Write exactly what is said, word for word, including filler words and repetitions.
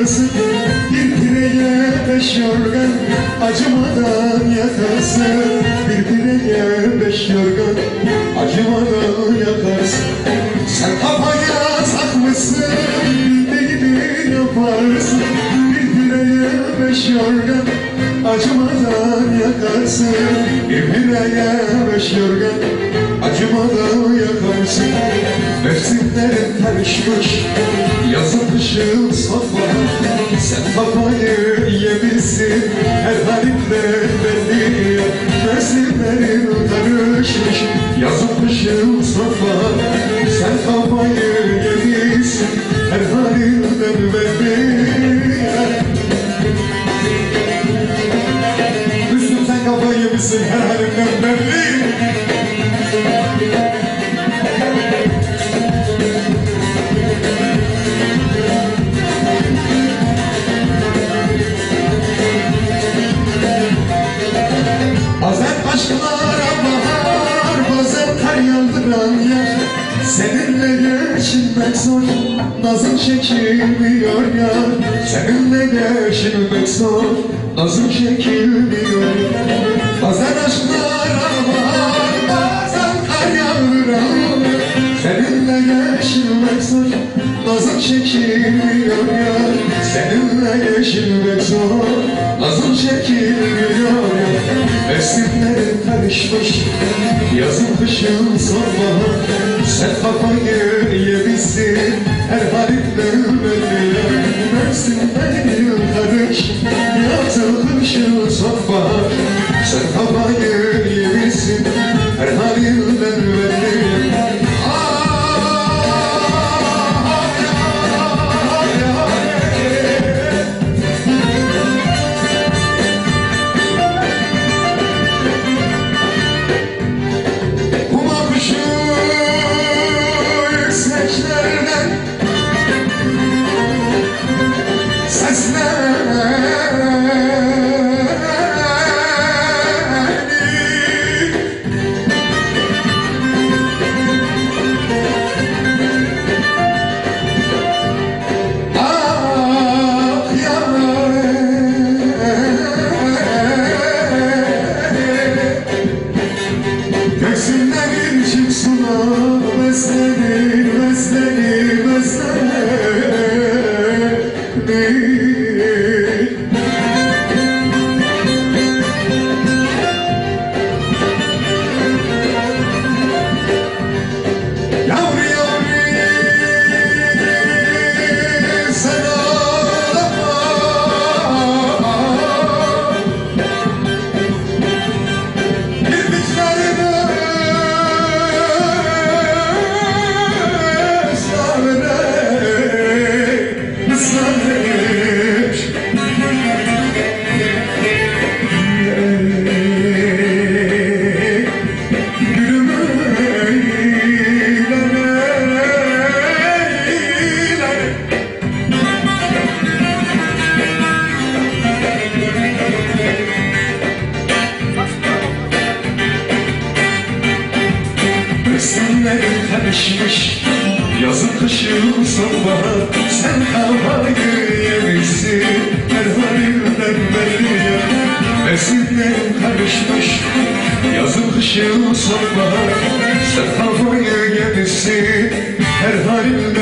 yakarsın. Bir pireye beş yorgan acımadan yakarsın. Bir pireye beş yorgan acımadan yakarsın. Sen kafaya takmışsın, bildiğini yaparsın. Bir pireye beş yorgan acımadan yakarsın. Bir pireye beş yorgan acımadan yakarsın. Mevsimlerin karışmış, yazın kışın sonbahar. Sen kafayı yemişsin, her halinde belli. Mevsimlerin karışmış, yazın kışın sonbahar. Sen kafayı yemişsin, her halinde belli. Müslüm sen kafayı yemişsin, her halinden belli. Seninle geçinmek zor, nazın çekilmiyor ya. Seninle geçinmek zor, nazın çekilmiyor. Bazen aşklara var, bazen kar yağar. Seninle geçinmek zor, nazın çekilmiyor ya. Seninle geçinmek zor, nazın çekilmiyor ya. Mevsimlerin karışmış, yazın kışın sonbahar. Sen kafayı yemişsin, her halinden belli. Mevsimlerin karışmış, yazın kışın sonbahar. Sen kafayı yemişsin, her halinden belli. Göğsümden çıksın o beslenir, beslenir, beslenir. Yavru yavru sen ağlama. Kirpiklerine mevsimlerin karışmış, yazın kışın sonbahar. Sen kafayı yemişsin, her halinden belli ya. Mevsimlerin karışmış, yazın kışın sonbahar. Sen kafayı yemişsin, her halinden